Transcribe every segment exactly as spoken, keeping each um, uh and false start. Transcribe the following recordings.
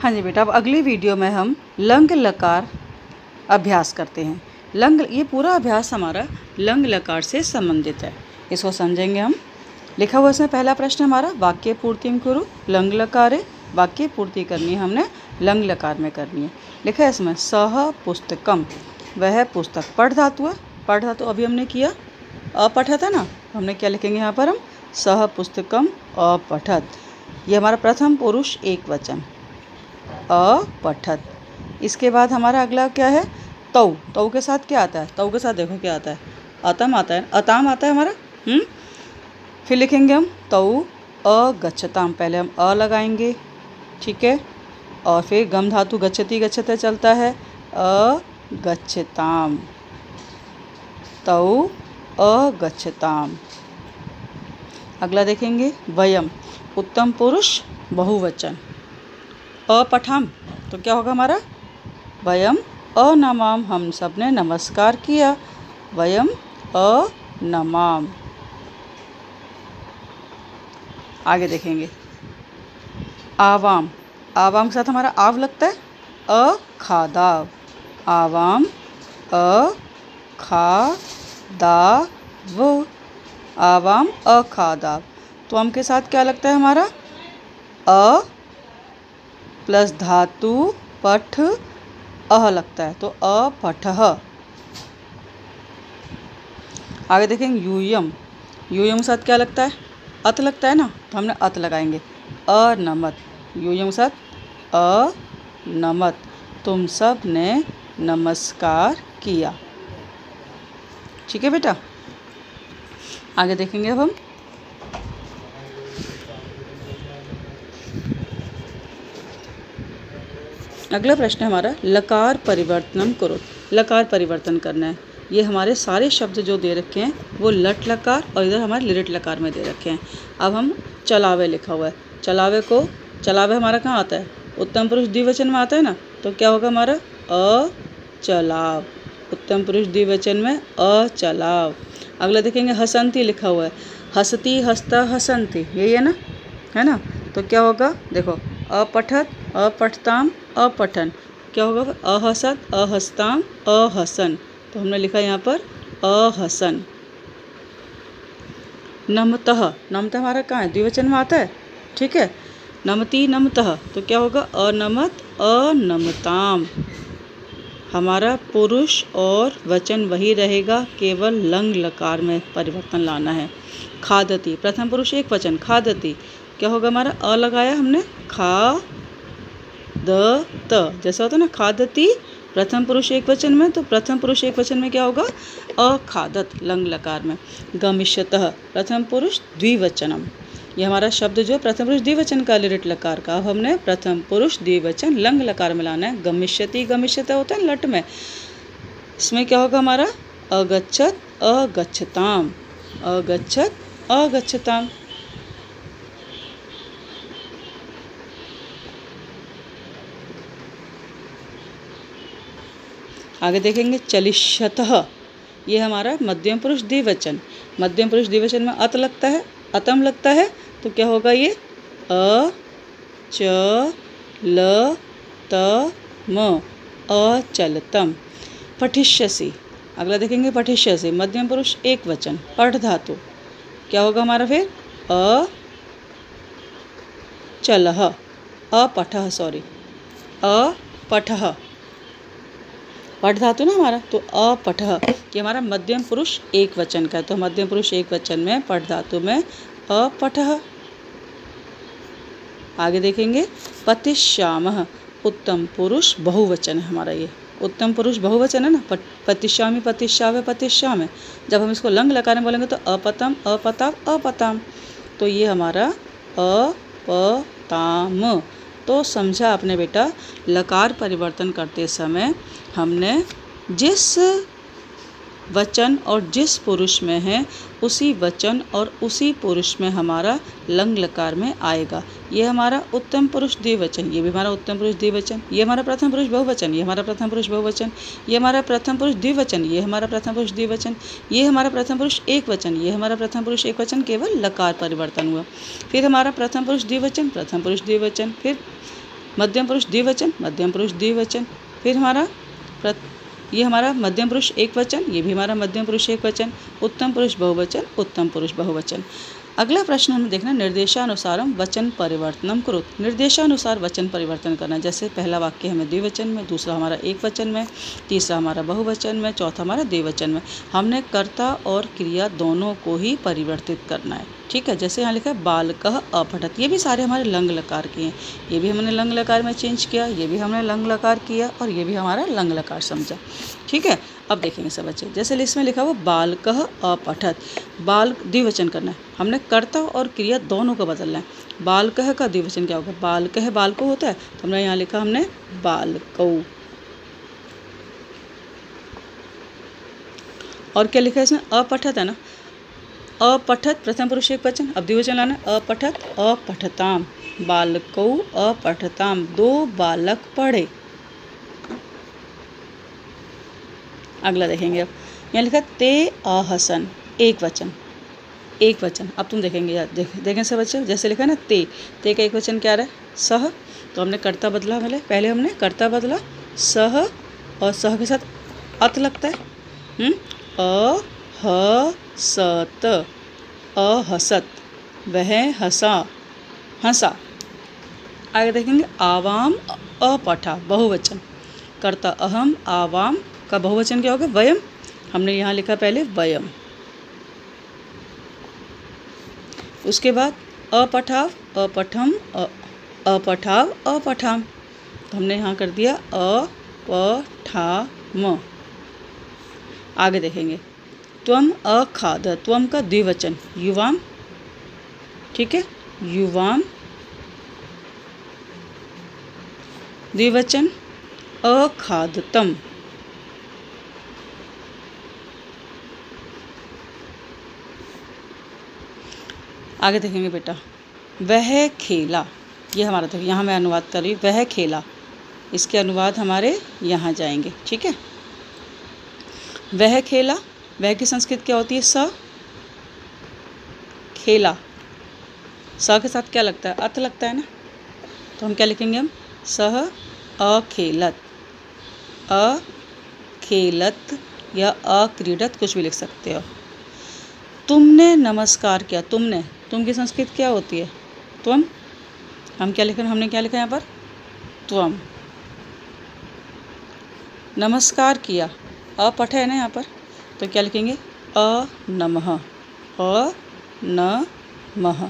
हाँ जी बेटा, अब अगली वीडियो में हम लंग लकार अभ्यास करते हैं। लंग ये पूरा अभ्यास हमारा लंग लकार से संबंधित है, इसको समझेंगे हम। लिखा हुआ इसमें पहला प्रश्न हमारा वाक्य पूर्तिम कुरु लंग लकारे। वाक्य पूर्ति करनी है हमने लंग लकार में करनी है। लिखा है इसमें सह पुस्तकम, वह पुस्तक। पढ़ धातु है, पढ़ धातु अभी हमने किया, अपठत है ना, हमने क्या लिखेंगे यहाँ पर हम सह पुस्तकम अपठत। ये हमारा प्रथम पुरुष एक वचन अपठत। इसके बाद हमारा अगला क्या है तौ। तौ के साथ क्या आता है, तौ के साथ देखो क्या आता है, अतम आता है, अताम आता है हमारा। हम्म फिर लिखेंगे हम तौ अगच्छताम। पहले हम अ लगाएंगे, ठीक है, और फिर गम धातु गच्छति गच्छते चलता है, अगच्छताम, तौ अगच्छताम। अगला देखेंगे वयम, उत्तम पुरुष बहुवचन। अपठाम तो क्या होगा हमारा वयम अनमाम, हम सब ने नमस्कार किया, वयम अनमाम। आगे देखेंगे आवाम। आवाम के साथ हमारा आव लगता है, अखादाव, आवाम अखादाव, आवाम अखादाव। तो हम के साथ क्या लगता है हमारा अ प्लस धातु पठ अह लगता है, तो अपठः। आगे देखेंगे यूयम। यूयम के साथ क्या लगता है, अत लगता है ना, तो हमने अत लगाएंगे, अनमत। यूयम के साथ अनमत, तुम सब ने नमस्कार किया। ठीक है बेटा, आगे देखेंगे अब हम। अगला प्रश्न हमारा लकार परिवर्तनम करो। लकार परिवर्तन करना है। ये हमारे सारे शब्द जो दे रखे हैं वो लट लकार और इधर हमारे लिरिट लकार में दे रखे हैं। अब हम चलावे लिखा हुआ है, चलावे को, चलावे हमारा कहाँ आता है, उत्तम पुरुष द्विवचन में आता है ना, तो क्या होगा हमारा अचलाव, उत्तम पुरुष द्विवचन में अचलाव। अगला देखेंगे हसंती लिखा हुआ है, हसती हसता हसंती, यही है ना, है ना, तो क्या होगा देखो अपठत अपठताम अपठन, क्या होगा अहसत अहस्ताम अहसन, तो हमने लिखा यहाँ पर अहसन। नमतः, नमतः हमारा कहाँ है, द्विवचन में आता है, ठीक है, नमती नमतः, तो क्या होगा अनमत अनमताम। हमारा पुरुष और वचन वही रहेगा, केवल लंग लकार में परिवर्तन लाना है। खादती, प्रथम पुरुष एक वचन, खादती, क्या होगा हमारा अ लगाया हमने, खा द त, जैसा होता है ना खादती प्रथम पुरुष एक वचन में, तो प्रथम पुरुष एक वचन में क्या होगा अखादत लंग लकार में। गमिष्यतः प्रथम पुरुष द्विवचनम, ये हमारा शब्द जो प्रथम पुरुष द्विवचन का लिरिट लकार का, अब हमने प्रथम पुरुष द्विवचन लंग लकार में लाना है। गमिष्यति गमिष्यता होता है लट में, इसमें क्या होगा हमारा अगच्छत अगच्छताम, अगच्छत अगच्छताम। आगे देखेंगे चलिष्यतः, ये हमारा मध्यम पुरुष द्विवचन। मध्यम पुरुष द्विवचन में अत लगता है, अतम लगता है, तो क्या होगा ये अ च ल त म, अचलतम। पठिष्यसि, अगला देखेंगे पठिष्यसि, मध्यम पुरुष एक वचन, पठ धातु, क्या होगा हमारा फिर अ चलह, अपठः, सॉरी अपठः, पठ धातु ना हमारा, तो अपठः, ये हमारा मध्यम पुरुष एक वचन का है, तो मध्यम पुरुष एक वचन में पठ धातु में अपठः। आगे देखेंगे पतिश्यामः, उत्तम पुरुष बहुवचन है हमारा, ये उत्तम पुरुष बहुवचन है ना, पतिश्यामी पतिश्यावे पतिश्यामे। जब हम इसको लंग लकार में बोलेंगे तो अपतम अपताव अपताम, तो ये हमारा अपताम। तो समझा आपने बेटा, लकार परिवर्तन करते समय हमने जिस वचन और जिस पुरुष में है उसी वचन और उसी पुरुष में हमारा लंग लकार में आएगा। ये हमारा उत्तम पुरुष द्विवचन, ये भी हमारा उत्तम पुरुष द्विवचन, ये हमारा प्रथम पुरुष बहुवचन, ये हमारा प्रथम पुरुष बहुवचन, ये हमारा प्रथम पुरुष द्विवचन, ये हमारा प्रथम पुरुष द्विवचन, ये हमारा प्रथम पुरुष एक वचन, ये हमारा प्रथम पुरुष एक वचन, केवल लकार परिवर्तन हुआ। फिर हमारा प्रथम पुरुष द्विवचन, प्रथम पुरुष द्विवचन, फिर मध्यम पुरुष द्विवचन, मध्यम पुरुष द्विवचन। फिर हमारा प्रत ये हमारा मध्यम पुरुष एक वचन, ये भी हमारा मध्यम पुरुष एक वचन। उत्तम पुरुष बहुवचन, उत्तम पुरुष बहुवचन। अगला प्रश्न हमें देखना, निर्देशानुसारम वचन परिवर्तनम कुरुत। निर्देशानुसार वचन परिवर्तन करना, जैसे पहला वाक्य हमें द्विवचन में, दूसरा हमारा एक वचन में, तीसरा हमारा बहुवचन में, चौथा हमारा द्विवचन में। हमने कर्ता और क्रिया दोनों को ही परिवर्तित करना है, ठीक है। जैसे यहाँ लिखा है बालकः अपठत, ये भी सारे हमारे लंग लकार के हैं। ये भी हमने लंग लकार में चेंज किया, ये भी हमने लंग लकार किया, और ये भी हमारा लंग लकार समझा, ठीक है। अब देखेंगे सब बच्चे, जैसे इसमें लिखा हुआ बालकः अपठत, बाल द्विवचन करना है, हमने कर्ता और क्रिया दोनों को बदलना है। बालकः का द्विवचन क्या होगा, बालकः बालको होता है, तो हमने यहाँ लिखा हमने बालकौ। और क्या लिखा है इसमें, अपठत है ना, अपठत प्रथम पुरुष एक वचन, अब द्विवचन लाना, अपठत अपठताम, बालकौ अपठताम, दो बालक पढ़े। अगला देखेंगे, अब यहाँ लिखा ते अहसन, एक वचन, एक वचन। अब तुम देखेंगे यार, देख देखें सब बच्चे, जैसे लिखा है ना ते, ते का एक वचन क्या रहा है, सह, तो हमने कर्ता बदला, पहले पहले हमने कर्ता बदला सह, और सह के साथ अत लगता है, हम्म अ ह सत, अहसत, वह हंसा, हंसा। आगे देखेंगे आवाम अपठा, बहुवचन, कर्ता अहम, आवाम का बहुवचन क्या होगा, वयम, हमने यहाँ लिखा पहले वयम। उसके बाद अपठाव, अपठम, अपठाव, अपठाम, तो हमने यहाँ कर दिया अपठाम। आगे देखेंगे त्वम अखाद, त्वम का द्विवचन युवाम, ठीक है, युवाम, द्विवचन अखादतम। आगे देखेंगे बेटा, वह खेला, ये हमारा देखिए यहाँ मैं अनुवाद कर रही हूँ, वह खेला, इसके अनुवाद हमारे यहाँ जाएंगे, ठीक है। वह खेला, वह की संस्कृत क्या होती है, स, खेला, स के साथ क्या लगता है, अत लगता है ना, तो हम क्या लिखेंगे, हम सह अखेलत, अखेलत या अक्रीडत, कुछ भी लिख सकते हो। तुमने नमस्कार किया, तुमने, तुम की संस्कृत क्या होती है, त्वम, हम क्या लिखें, हमने क्या लिखा यहाँ पर, त्वम। नमस्कार किया, अपठ है ना यहाँ पर, तो क्या लिखेंगे, अ नमः, अ न मह।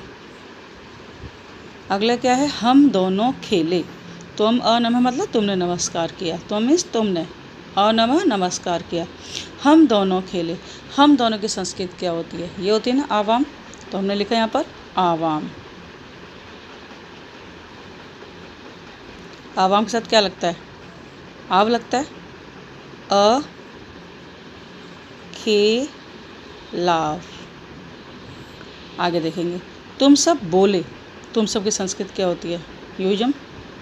अगला क्या है, हम दोनों खेले, तुम अ नमः मतलब तुमने नमस्कार किया, तुम मीन्स तुमने, अ नमः नमस्कार किया। हम दोनों खेले, हम दोनों की संस्कृत क्या होती है, ये होती है ना आवाम, तो हमने लिखा यहाँ पर आवाम। आवाम के साथ क्या लगता है, आव लगता है, अ खे लाव। आगे देखेंगे, तुम सब बोले, तुम सब की संस्कृत क्या होती है, यूजम।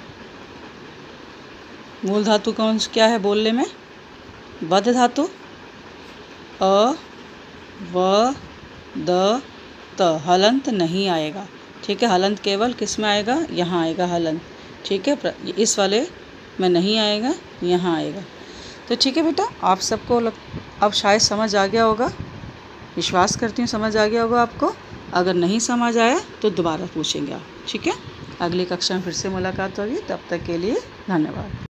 मूल धातु कौन क्या है बोलने में, बध धातु, अ व द त, हलंत नहीं आएगा, ठीक है, हलंत केवल किस में आएगा, यहाँ आएगा हलंत, ठीक है, इस वाले में नहीं आएगा, यहाँ आएगा। तो ठीक है बेटा, आप सबको लग, अब शायद समझ आ गया होगा, विश्वास करती हूँ समझ आ गया होगा आपको। अगर नहीं समझ आया तो दोबारा पूछेंगे आप, ठीक है। अगली कक्षा में फिर से मुलाकात होगी, तब तक के लिए धन्यवाद।